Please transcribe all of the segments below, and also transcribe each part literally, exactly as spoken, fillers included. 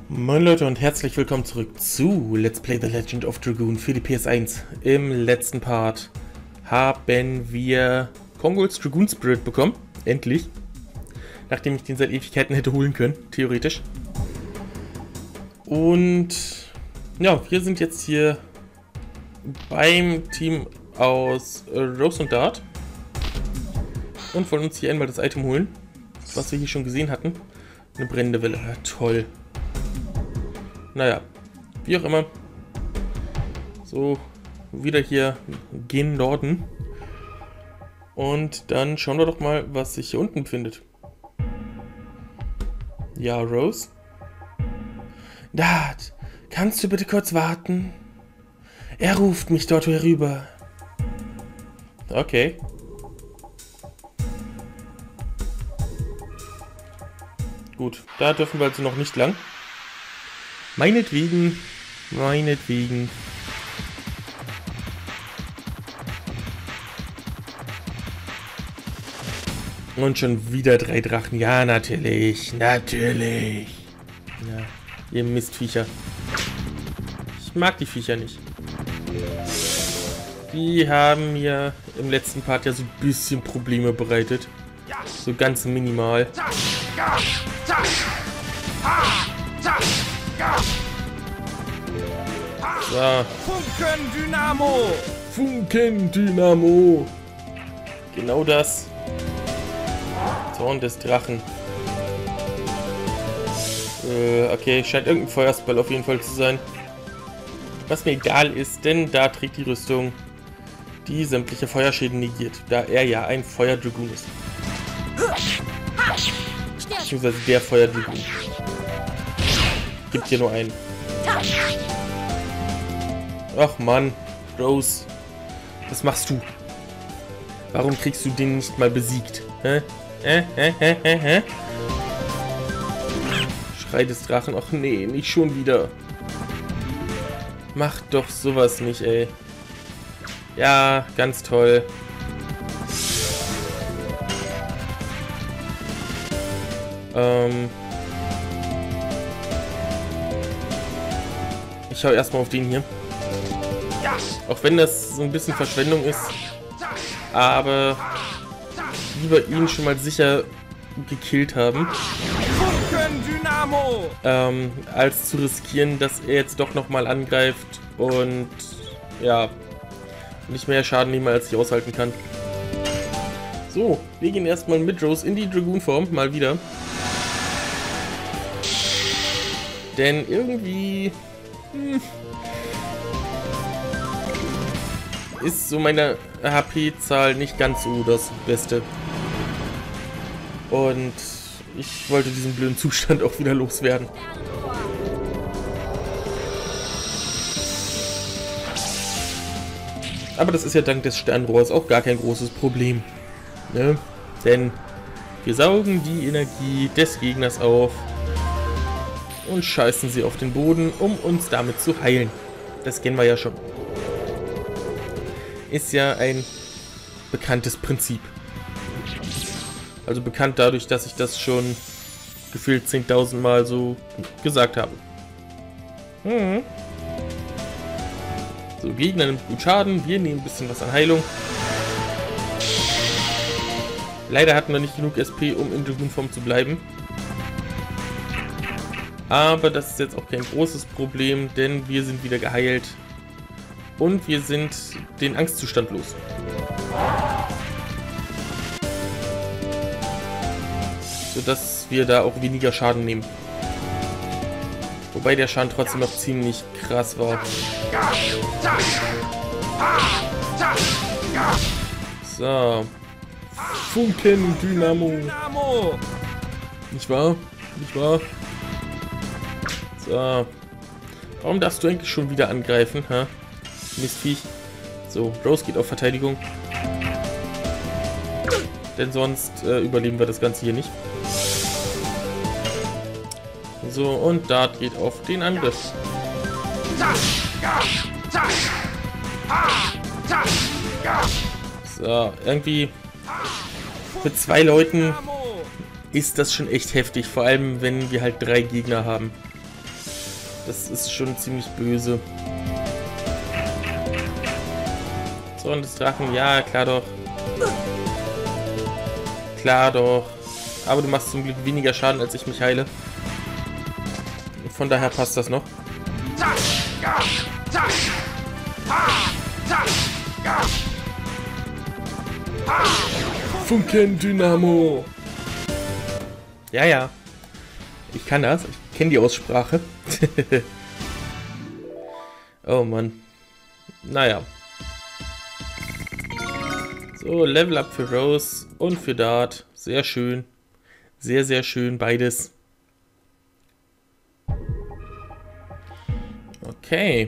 Moin Leute und herzlich willkommen zurück zu Let's Play The Legend of Dragoon für die P S eins. Im letzten Part haben wir Kongols Dragoon Spirit bekommen, endlich. Nachdem ich den seit Ewigkeiten hätte holen können, theoretisch. Und ja, wir sind jetzt hier beim Team aus Rose und Dart. Und wollen uns hier einmal das Item holen, was wir hier schon gesehen hatten. Eine brennende Welle, ja, toll. Naja, wie auch immer. So, wieder hier gen Norden. Und dann schauen wir doch mal, was sich hier unten befindet. Ja, Rose? Dart, kannst du bitte kurz warten? Er ruft mich dort herüber. Okay. Gut, da dürfen wir also noch nicht lang. Meinetwegen, meinetwegen. Und schon wieder drei Drachen. Ja, natürlich, natürlich. Ja, ihr Mistviecher. Ich mag die Viecher nicht. Die haben mir im letzten Part ja so ein bisschen Probleme bereitet. So ganz minimal. So. Funken Dynamo! Funken Dynamo! Genau das. Zorn des Drachen. Äh, okay, scheint irgendein Feuerspell auf jeden Fall zu sein. Was mir egal ist, denn da trägt die Rüstung, die sämtliche Feuerschäden negiert, da er ja ein Feuerdragoon ist. Beziehungsweise der Feuerdragoon. Gibt hier nur einen. Ach Mann, Rose, was machst du? Warum kriegst du den nicht mal besiegt? Hä? Hä? Hä? Hä? Hä? Hä? Schrei des Drachen. Ach nee, nicht schon wieder. Mach doch sowas nicht, ey. Ja, ganz toll. Ähm... Ich schau erstmal auf den hier. Auch wenn das so ein bisschen Verschwendung ist. Aber lieber ihn schon mal sicher gekillt haben. Ähm, als zu riskieren, dass er jetzt doch nochmal angreift und ja, nicht mehr Schaden nehmen, als ich aushalten kann. So, wir gehen erstmal mit Rose in die Dragoon-Form, mal wieder. Denn irgendwie... Hm, ist so meine H P-Zahl nicht ganz so das Beste. Und ich wollte diesen blöden Zustand auch wieder loswerden. Aber das ist ja dank des Sternrohrs auch gar kein großes Problem. Ne? Denn wir saugen die Energie des Gegners auf und scheißen sie auf den Boden, um uns damit zu heilen. Das kennen wir ja schon. Ist ja ein bekanntes Prinzip. Also bekannt dadurch, dass ich das schon gefühlt zehntausend Mal so gesagt habe. Hm. So, Gegner nimmt gut Schaden. Wir nehmen ein bisschen was an Heilung. Leider hatten wir nicht genug S P, um in Dragoon-Form zu bleiben. Aber das ist jetzt auch kein großes Problem, denn wir sind wieder geheilt. Und wir sind den Angstzustand los. Sodass wir da auch weniger Schaden nehmen. Wobei der Schaden trotzdem noch ziemlich krass war. So. Funken Dynamo. Nicht wahr? Nicht wahr? So. Warum darfst du eigentlich schon wieder angreifen, ha? Mistviech. So, Rose geht auf Verteidigung. Denn sonst äh, überleben wir das Ganze hier nicht. So, und Dart geht auf den Angriff. So, irgendwie mit zwei Leuten ist das schon echt heftig. Vor allem, wenn wir halt drei Gegner haben. Das ist schon ziemlich böse. Zorn des Drachen, ja, klar doch. Klar doch. Aber du machst zum Glück weniger Schaden, als ich mich heile. Von daher passt das noch. Funken Dynamo. Ja, ja. Ich kann das. Ich kenne die Aussprache. Oh Mann. Naja. So, Level Up für Rose und für Dart. Sehr schön. Sehr, sehr schön, beides. Okay.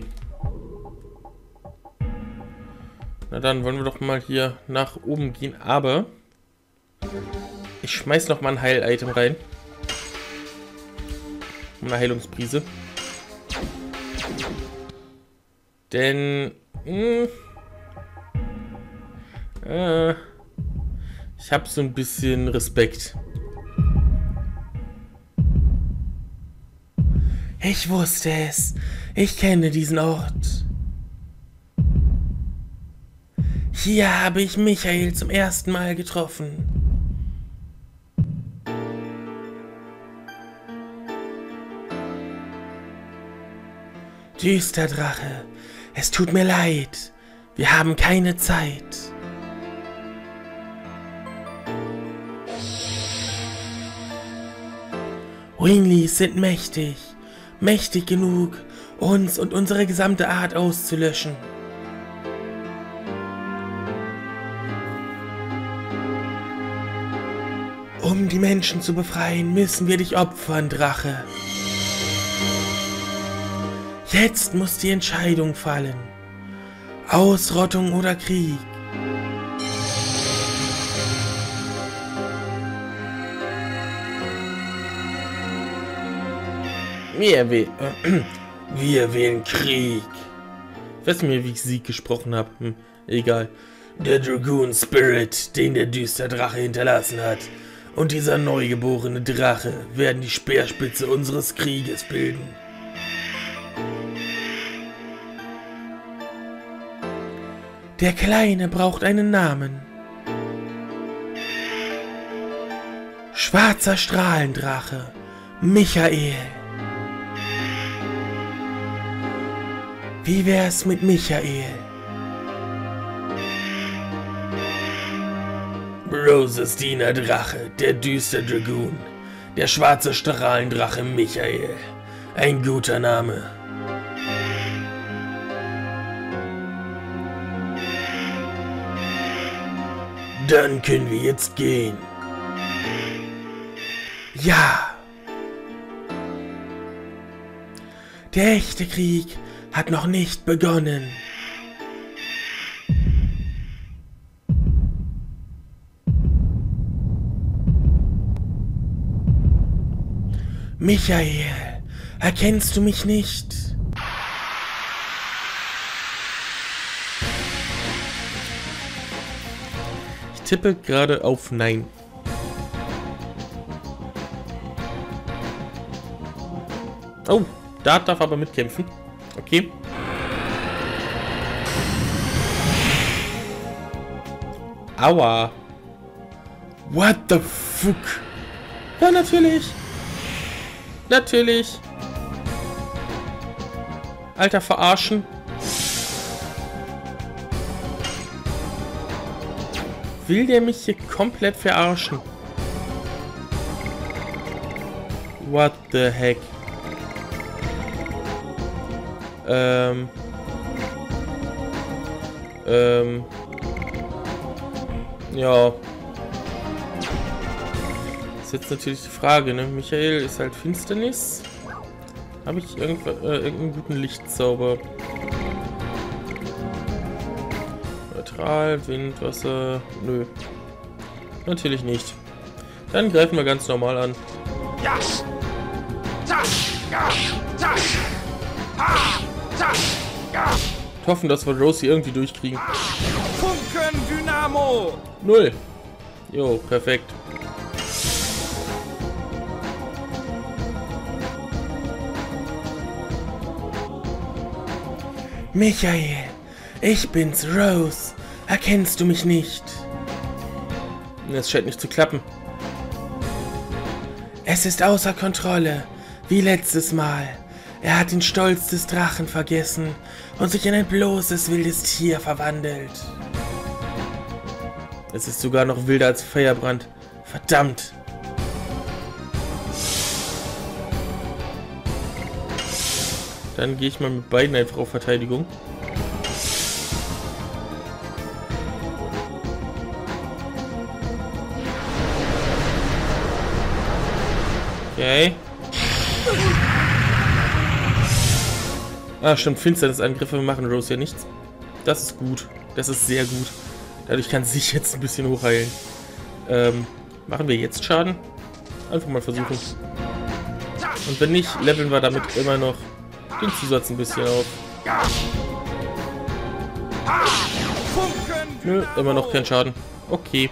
Na dann wollen wir doch mal hier nach oben gehen, aber ich schmeiß noch mal ein Heil-Item rein. Eine Heilungsprise. Denn mh, äh, ich habe so ein bisschen Respekt. Ich wusste es. Ich kenne diesen Ort. Hier habe ich Michael zum ersten Mal getroffen. Düster Drache, es tut mir leid. Wir haben keine Zeit. Winglies sind mächtig. Mächtig genug, uns und unsere gesamte Art auszulöschen. Um die Menschen zu befreien, müssen wir dich opfern, Drache. Jetzt muss die Entscheidung fallen. Ausrottung oder Krieg. Wir, wäh wir wählen Krieg. Ich weiß nicht mehr, wie ich Sieg gesprochen habe. Hm, egal. Der Dragoon Spirit, den der düster Drache hinterlassen hat, und dieser neugeborene Drache werden die Speerspitze unseres Krieges bilden. Der Kleine braucht einen Namen. Schwarzer Strahlendrache, Michael. Wie wär's mit Michael? Roses Diener Drache, der düster Dragoon. Der schwarze Strahlendrache Michael. Ein guter Name. Dann können wir jetzt gehen. Ja. Der echte Krieg hat noch nicht begonnen. Michael, erkennst du mich nicht? Ich tippe gerade auf Nein. Oh, Dart darf aber mitkämpfen. Okay. Aua. What the fuck? Ja, natürlich. Natürlich. Alter, verarschen. Will der mich hier komplett verarschen? What the heck? Ähm. Ähm. Ja. Ist jetzt natürlich die Frage, ne? Michael ist halt Finsternis. Habe ich irgendw äh, irgendeinen guten Lichtzauber? Neutral, Wind, Wasser. Nö. Natürlich nicht. Dann greifen wir ganz normal an. Hoffen, dass wir Rosie irgendwie durchkriegen. Funken Dynamo! Null. Jo, perfekt. Michael, ich bin's, Rose. Erkennst du mich nicht? Es scheint nicht zu klappen. Es ist außer Kontrolle, wie letztes Mal. Er hat den Stolz des Drachen vergessen und sich in ein bloßes, wildes Tier verwandelt. Es ist sogar noch wilder als Feuerbrand. Verdammt! Dann gehe ich mal mit beiden einfach auf Verteidigung. Okay. Ah, stimmt, Finsternisangriffe machen Rose ja nichts. Das ist gut. Das ist sehr gut. Dadurch kann sie sich jetzt ein bisschen hochheilen. Ähm, machen wir jetzt Schaden? Einfach mal versuchen. Und wenn nicht, leveln wir damit immer noch den Zusatz ein bisschen auf. Nö, immer noch kein Schaden. Okay.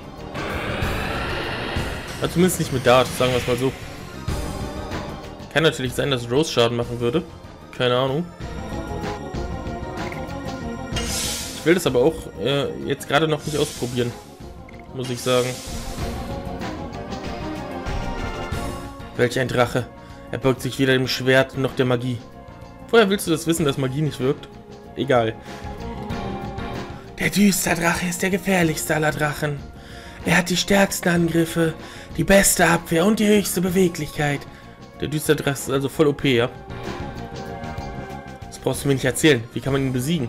Also zumindest nicht mit Dart, sagen wir es mal so. Kann natürlich sein, dass Rose Schaden machen würde. Keine Ahnung. Ich will das aber auch äh, jetzt gerade noch nicht ausprobieren. Muss ich sagen. Welch ein Drache. Er beugt sich weder dem Schwert noch der Magie. Woher willst du das wissen, dass Magie nicht wirkt? Egal. Der Düsterdrache ist der gefährlichste aller Drachen. Er hat die stärksten Angriffe, die beste Abwehr und die höchste Beweglichkeit. Der Düsterdrache ist also voll O P, ja? Das brauchst du mir nicht erzählen. Wie kann man ihn besiegen?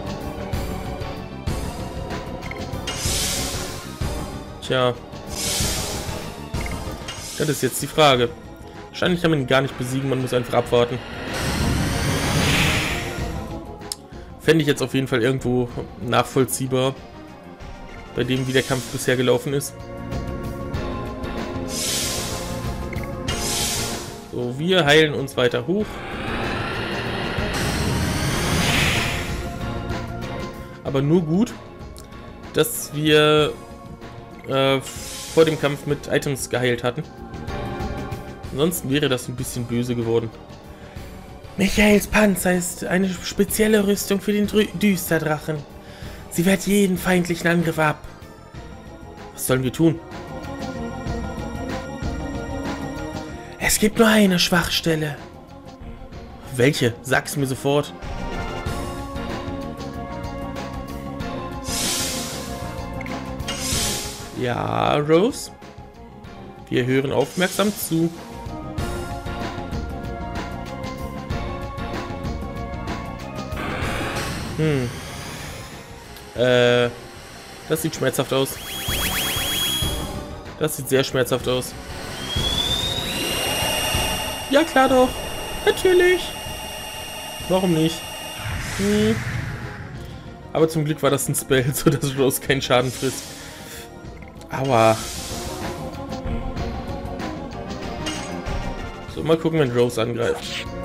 Tja. Das ist jetzt die Frage. Wahrscheinlich kann man ihn gar nicht besiegen, man muss einfach abwarten. Fände ich jetzt auf jeden Fall irgendwo nachvollziehbar, bei dem, wie der Kampf bisher gelaufen ist. So, wir heilen uns weiter hoch. Aber nur gut, dass wir äh, vor dem Kampf mit Items geheilt hatten. Ansonsten wäre das ein bisschen böse geworden. Michaels Panzer ist eine spezielle Rüstung für den Dü Düsterdrachen. Sie wehrt jeden feindlichen Angriff ab. Was sollen wir tun? Es gibt nur eine Schwachstelle. Welche? Sag's mir sofort. Ja, Rose? Wir hören aufmerksam zu. Hm. Äh, das sieht schmerzhaft aus. Das sieht sehr schmerzhaft aus. Ja, klar doch. Natürlich. Warum nicht? Hm. Aber zum Glück war das ein Spell, sodass Rose keinen Schaden frisst. Aua. So, mal gucken, wenn Rose angreift.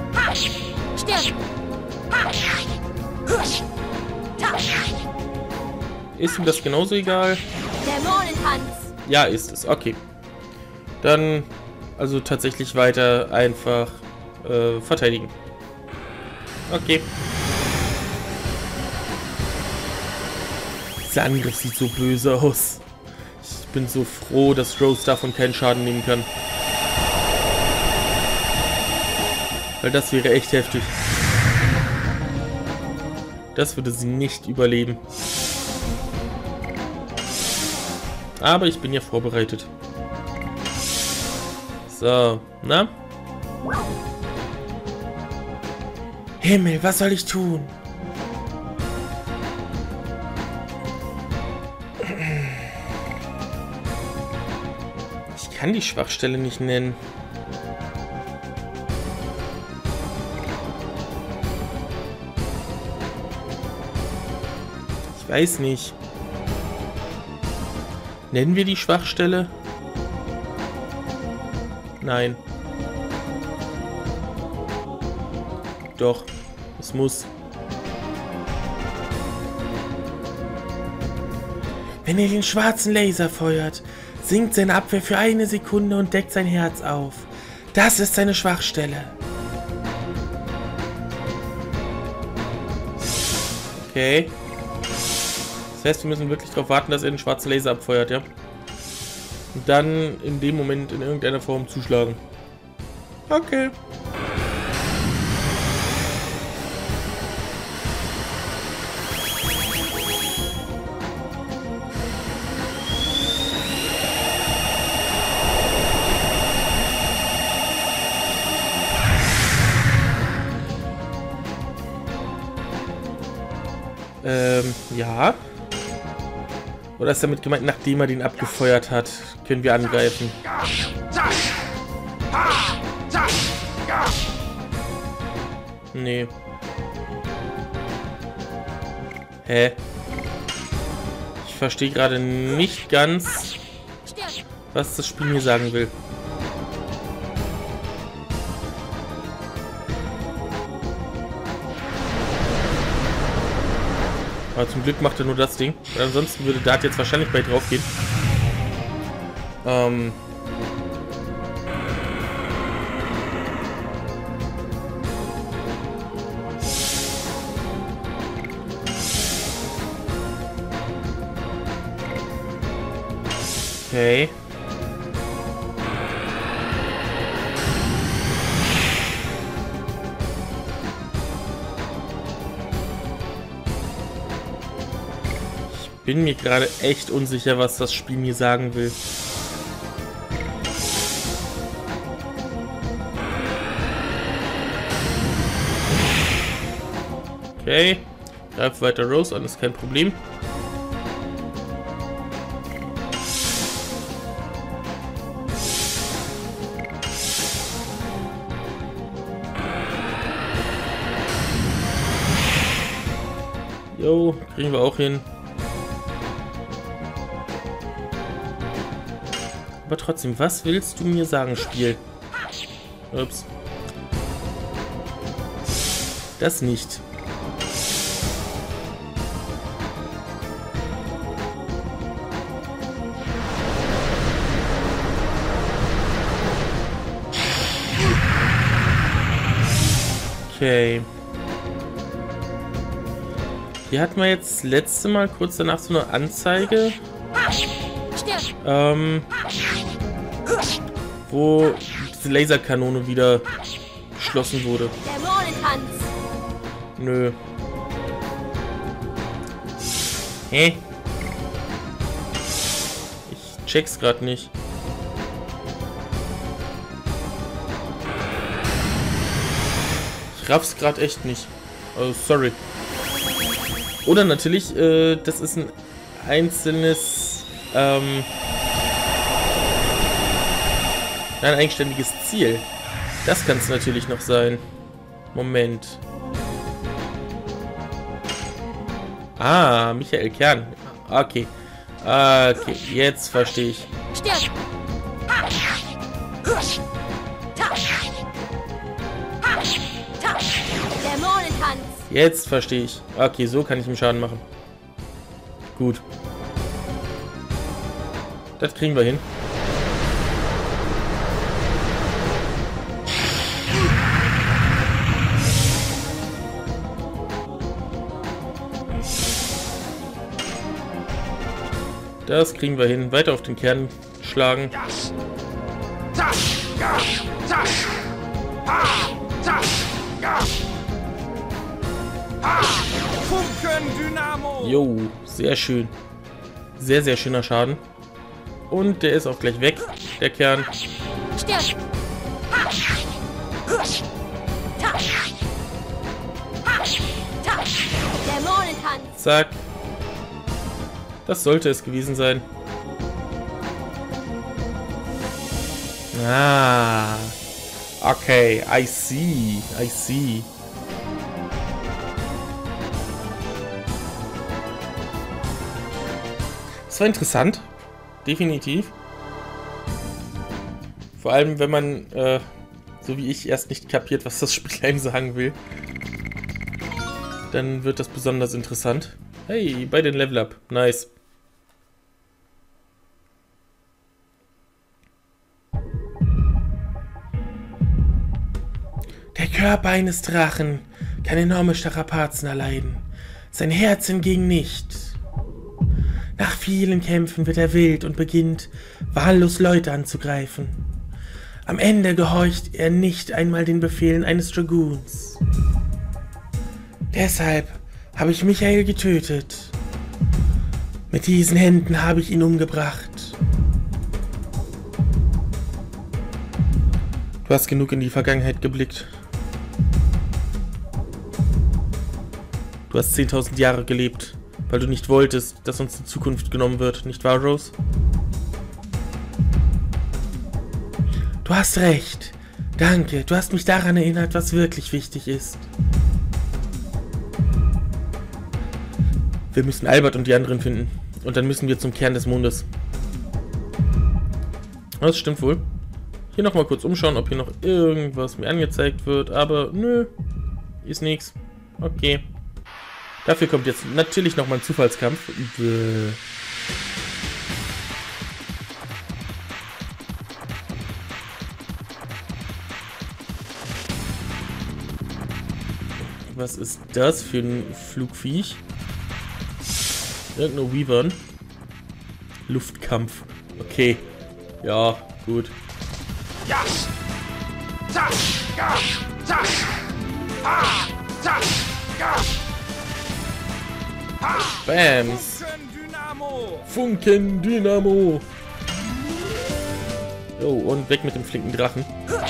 Ist ihm das genauso egal? Ja, ist es. Okay. Dann also tatsächlich weiter einfach äh, verteidigen. Okay. Dieser Angriff sieht so böse aus. Ich bin so froh, dass Rose davon keinen Schaden nehmen kann. Weil das wäre echt heftig. Das würde sie nicht überleben. Aber ich bin ja vorbereitet. So, na? Himmel, was soll ich tun? Ich kann die Schwachstelle nicht nennen. Ich weiß nicht. Nennen wir die Schwachstelle? Nein. Doch, es muss. Wenn er den schwarzen Laser feuert, sinkt seine Abwehr für eine Sekunde und deckt sein Herz auf. Das ist seine Schwachstelle. Okay. Das heißt, wir müssen wirklich darauf warten, dass er den schwarzen Laser abfeuert, ja? Und dann in dem Moment in irgendeiner Form zuschlagen. Okay. Ähm, ja. Oder ist damit gemeint, nachdem er den abgefeuert hat, können wir angreifen? Nee. Hä? Ich verstehe gerade nicht ganz, was das Spiel mir sagen will. Aber zum Glück macht er nur das Ding. Ansonsten würde Dart jetzt wahrscheinlich bei drauf gehen. Ähm. Okay. Bin mir gerade echt unsicher, was das Spiel mir sagen will. Okay. Greif weiter Rose an, ist kein Problem. Jo, kriegen wir auch hin. Aber trotzdem, was willst du mir sagen, Spiel? Ups. Das nicht. Okay. Hier hatten wir jetzt das letzte Mal kurz danach so eine Anzeige. Ähm, wo diese Laserkanone wieder geschlossen wurde. Nö. Hä? Ich check's grad nicht. Ich raff's grad echt nicht. Also, sorry. Oder natürlich, äh, das ist ein einzelnes, ähm, ein eigenständiges Ziel. Das kann es natürlich noch sein. Moment. Ah, Michael Kern. Okay. Okay, jetzt verstehe ich. Jetzt verstehe ich. Okay, so kann ich ihm Schaden machen. Gut. Das kriegen wir hin. Das kriegen wir hin. Weiter auf den Kern schlagen. Jo, sehr schön. Sehr, sehr schöner Schaden. Und der ist auch gleich weg, der Kern. Zack. Das sollte es gewesen sein. Ah. Okay, I see. I see. Das war interessant. Definitiv. Vor allem, wenn man, äh, so wie ich, erst nicht kapiert, was das Spiel einem sagen will. Dann wird das besonders interessant. Hey, bei den Level Up. Nice. Der Körper eines Drachen kann enorme Strapazen erleiden. Sein Herz hingegen nicht. Nach vielen Kämpfen wird er wild und beginnt, wahllos Leute anzugreifen. Am Ende gehorcht er nicht einmal den Befehlen eines Dragoons. Deshalb habe ich Michael getötet. Mit diesen Händen habe ich ihn umgebracht. Du hast genug in die Vergangenheit geblickt. Du hast zehntausend Jahre gelebt, weil du nicht wolltest, dass uns die Zukunft genommen wird, nicht wahr, Rose? Du hast recht. Danke, du hast mich daran erinnert, was wirklich wichtig ist. Wir müssen Albert und die anderen finden. Und dann müssen wir zum Kern des Mondes. Das stimmt wohl. Hier nochmal kurz umschauen, ob hier noch irgendwas mir angezeigt wird. Aber nö, ist nichts. Okay. Dafür kommt jetzt natürlich nochmal ein Zufallskampf. Bäh. Was ist das für ein Flugviech? Irgendeine Weavern. Luftkampf. Okay. Ja, gut. Bams. Funken Dynamo. Oh, und weg mit dem flinken Drachen.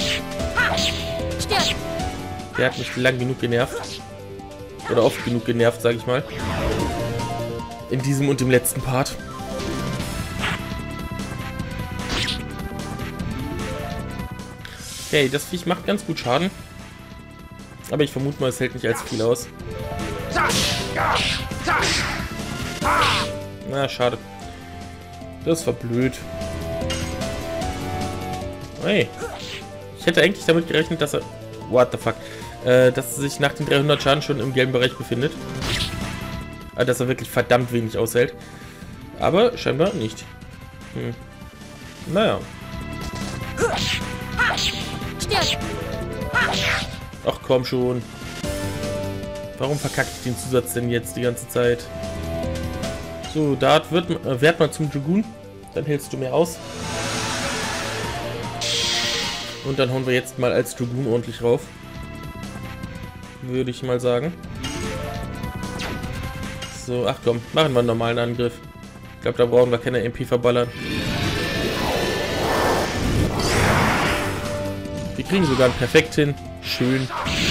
Der hat mich lang genug genervt. Oder oft genug genervt, sag ich mal. In diesem und dem letzten Part. Okay, das Viech macht ganz gut Schaden. Aber ich vermute mal, es hält nicht allzu viel aus. Na, schade. Das war blöd. Hey. Ich hätte eigentlich damit gerechnet, dass er... What the fuck? Äh, dass er sich nach den dreihundert Schaden schon im gelben Bereich befindet. Also, dass er wirklich verdammt wenig aushält. Aber scheinbar nicht. Hm. Naja. Ach komm schon. Warum verkacke ich den Zusatz denn jetzt die ganze Zeit? So, Dart, wird, äh, werd mal zum Dragoon. Dann hältst du mir aus. Und dann hauen wir jetzt mal als Dragoon ordentlich rauf. Würde ich mal sagen. So, ach komm, machen wir einen normalen Angriff. Ich glaube, da brauchen wir keine M P verballern. Wir kriegen sogar einen perfekt hin. Schön.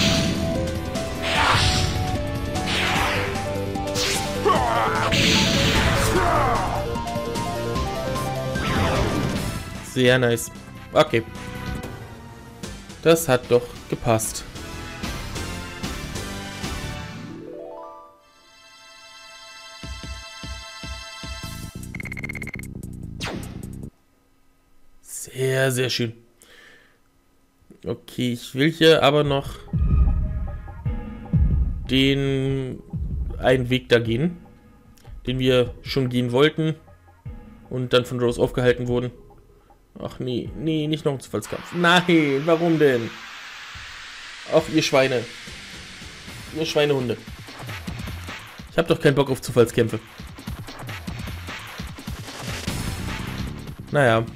Sehr nice. Okay. Das hat doch gepasst. Sehr, sehr schön. Okay, ich will hier aber noch den einen Weg da gehen, den wir schon gehen wollten und dann von Rose aufgehalten wurden. Ach nee, nee, nicht noch ein Zufallskampf. Nein, warum denn? Ach, ihr Schweine. Ihr Schweinehunde. Ich hab doch keinen Bock auf Zufallskämpfe. Naja.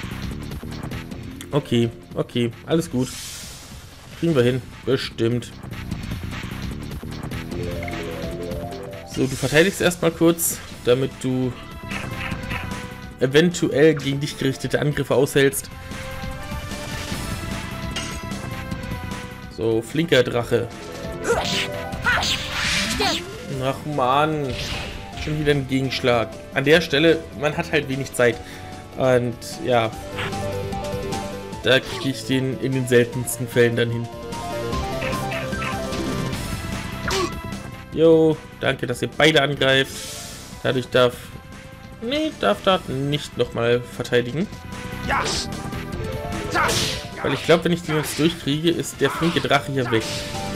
Okay, okay, alles gut. Kriegen wir hin, bestimmt. So, du verteidigst erstmal kurz, damit du eventuell gegen dich gerichtete Angriffe aushältst. So, flinker Drache. Ach man, schon wieder ein Gegenschlag. An der Stelle, man hat halt wenig Zeit. Und ja, da kriege ich den in den seltensten Fällen dann hin. Jo, danke, dass ihr beide angreift. Dadurch darf... Nee, darf da nicht nochmal verteidigen. Weil ich glaube, wenn ich den jetzt durchkriege, ist der flinke Drache hier weg.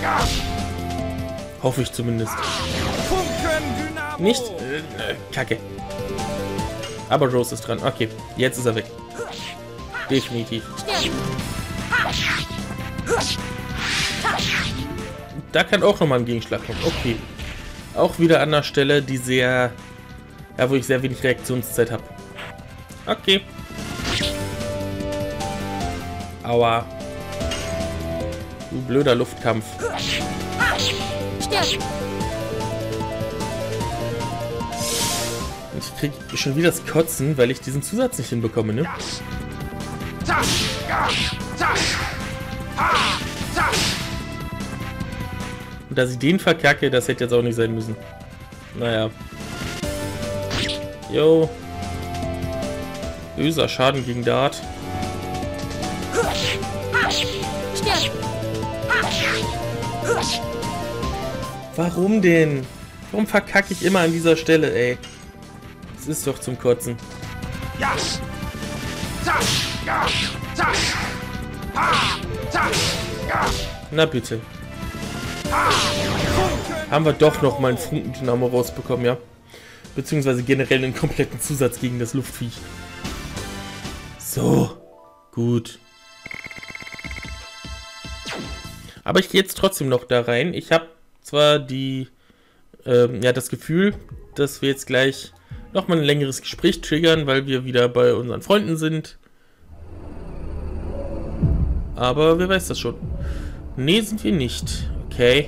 Hoffe ich zumindest. Nicht? Äh, äh, Kacke. Aber Rose ist dran. Okay, jetzt ist er weg. Definitiv. Da kann auch nochmal ein Gegenschlag kommen. Okay. Auch wieder an der Stelle, die sehr... Ja, wo ich sehr wenig Reaktionszeit habe. Okay. Aua. Du blöder Luftkampf. Ich krieg schon wieder das Kotzen, weil ich diesen Zusatz nicht hinbekomme, ne? Und dass ich den verkacke, das hätte jetzt auch nicht sein müssen. Naja. Jo. Böser Schaden gegen Dart. Warum denn? Warum verkacke ich immer an dieser Stelle, ey? Das ist doch zum Kotzen. Na bitte. Haben wir doch noch mal einen Funkendynamo rausbekommen, ja? Beziehungsweise generell einen kompletten Zusatz gegen das Luftviech. So. Gut. Aber ich gehe jetzt trotzdem noch da rein. Ich habe zwar die, ähm, ja, das Gefühl, dass wir jetzt gleich nochmal ein längeres Gespräch triggern, weil wir wieder bei unseren Freunden sind. Aber wer weiß das schon. Nee, sind wir nicht. Okay.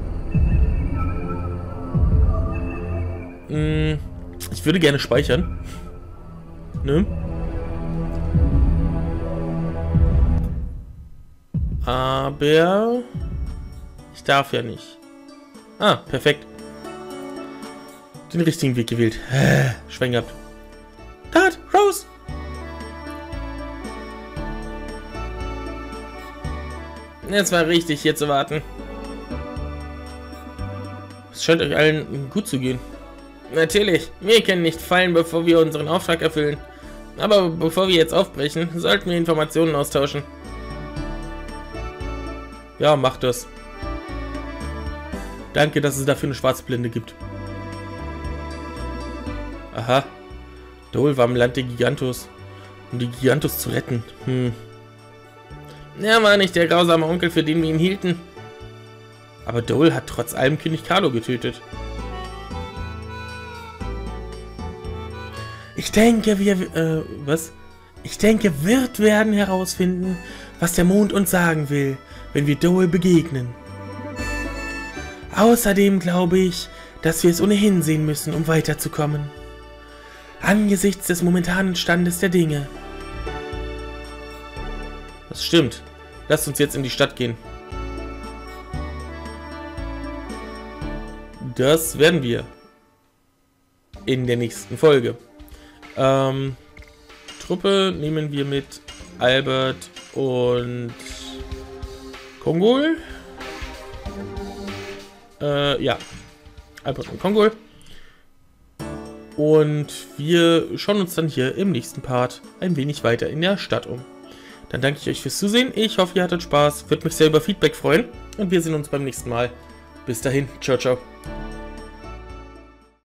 Hm, ich würde gerne speichern. Ne? Aber ich darf ja nicht. Ah, perfekt. Den richtigen Weg gewählt. Schwein gehabt. Dart, Rose! Es war richtig, hier zu warten. Es scheint euch allen gut zu gehen. Natürlich, wir können nicht fallen, bevor wir unseren Auftrag erfüllen. Aber bevor wir jetzt aufbrechen, sollten wir Informationen austauschen. Ja, macht das. Danke, dass es dafür eine Schwarzblende gibt. Aha. Dole war im Land der Gigantos, um die Gigantos zu retten. Hm. Er war nicht der grausame Onkel, für den wir ihn hielten. Aber Dole hat trotz allem König Carlo getötet. Ich denke, wir... Äh, was? Ich denke, wird werden herausfinden, was der Mond uns sagen will, wenn wir Dole begegnen. Außerdem glaube ich, dass wir es ohnehin sehen müssen, um weiterzukommen. Angesichts des momentanen Standes der Dinge. Das stimmt. Lasst uns jetzt in die Stadt gehen. Das werden wir. In der nächsten Folge. Ähm, Truppe nehmen wir mit Albert und Kongol. Äh, ja. Albert und Kongol. Und wir schauen uns dann hier im nächsten Part ein wenig weiter in der Stadt um. Dann danke ich euch fürs Zusehen. Ich hoffe, ihr hattet Spaß. Würde mich sehr über Feedback freuen. Und wir sehen uns beim nächsten Mal. Bis dahin. Ciao, ciao.